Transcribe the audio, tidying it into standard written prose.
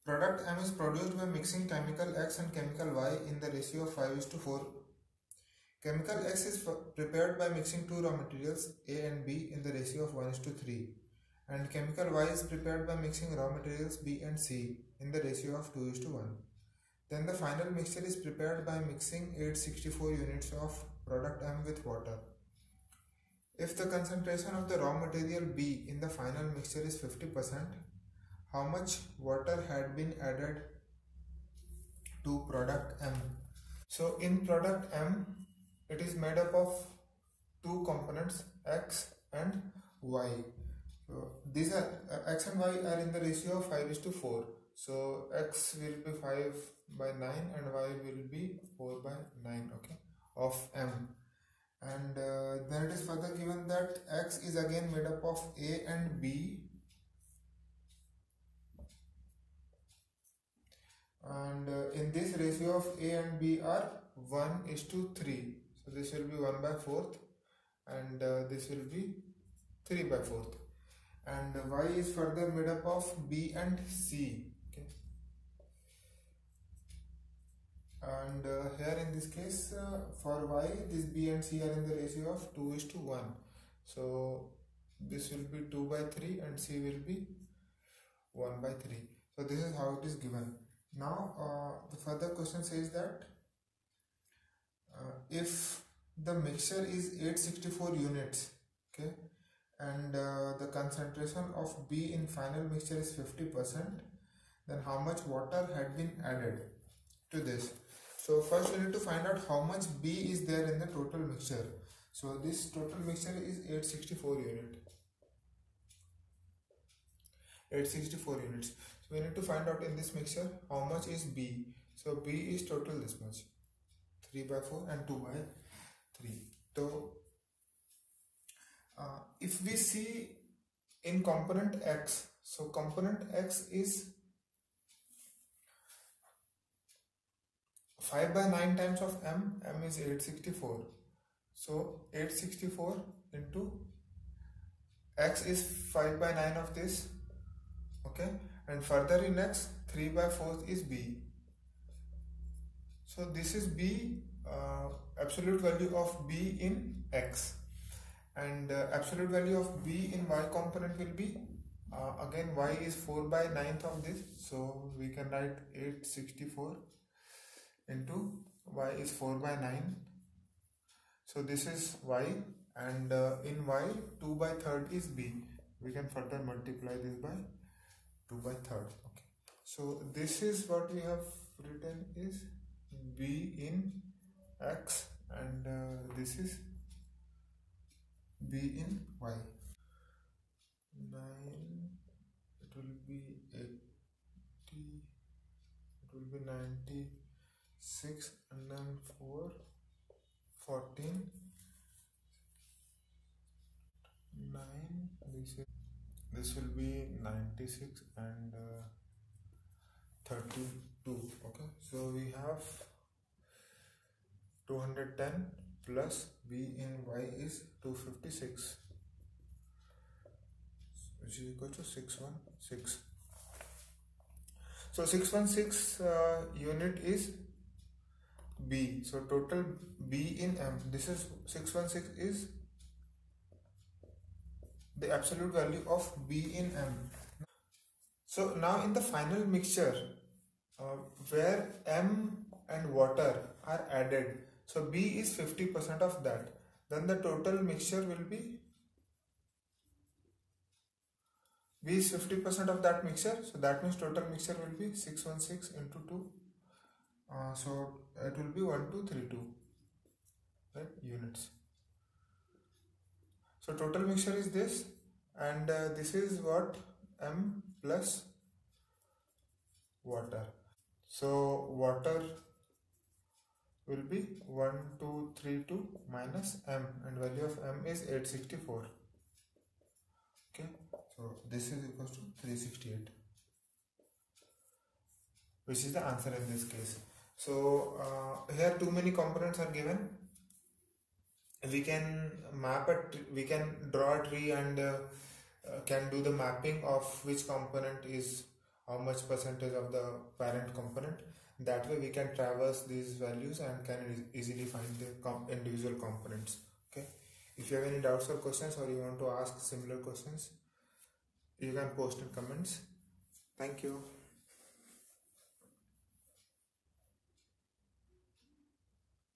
Product M is produced by mixing chemical X and chemical Y in the ratio of 5:4. Chemical X is prepared by mixing two raw materials A and B in the ratio of 1:3, and chemical Y is prepared by mixing raw materials B and C in the ratio of 2:1. Then the final mixture is prepared by mixing 864 units of product M with water. If the concentration of the raw material B in the final mixture is 50%, how much water had been added to product M? So in product M, it is made up of two components, X and Y. So these are X and Y are in the ratio of 5:4. So X will be 5/9 and Y will be 4/9, okay, of M. And then it is further given that X is again made up of A and B, and in this ratio of A and B are 1:3. So this will be 1/4 and this will be 3/4. And Y is further made up of B and C, okay. And here in this case for Y, this B and C are in the ratio of 2:1. So this will be 2/3 and C will be 1/3. So this is how it is given. Now the further question says that if the mixture is 864 units, okay, and the concentration of B in final mixture is 50%, then how much water had been added to this? So first we need to find out how much B is there in the total mixture. So this total mixture is 864 units. 864 units. So we need to find out in this mixture how much is B. So B is total this much, 3/4 and 2/3. So if we see in component X, so component X is 5/9 times of M. M is 864. So 864 into X is 5/9 of this, okay, and further in X 3/4 is B. So this is B, absolute value of B in X, and absolute value of B in Y component will be again Y is 4/9 of this, so we can write 864 into Y is 4/9. So this is Y, and in Y 2/3 is B. We can further multiply this by 2/3. Okay. So this is what we have written is B in X, and this is B in Y. 9, it will be 80, it will be 96, and then 4, 14, 9, this will be 96 and 32, okay. So we have 210 plus B in Y is 256, which is equal to 616. So 616 unit is B. So total B in M, this is 616 is the absolute value of B in M. So now in the final mixture where M and water are added, so B is 50% of that, then the total mixture will be B is 50% of that mixture, so that means total mixture will be 616 into 2, so it will be 1232, right, units. So total mixture is this, and this is what M plus water. So water will be 1232 minus M, and value of M is 864. Okay, so this is equal to 368, which is the answer in this case. So here too many components are given. We can map it, we can draw a tree and can do the mapping of which component is how much percentage of the parent component. That way we can traverse these values and can easily find the individual components. Okay, if you have any doubts or questions, or you want to ask similar questions, you can post in comments. Thank you.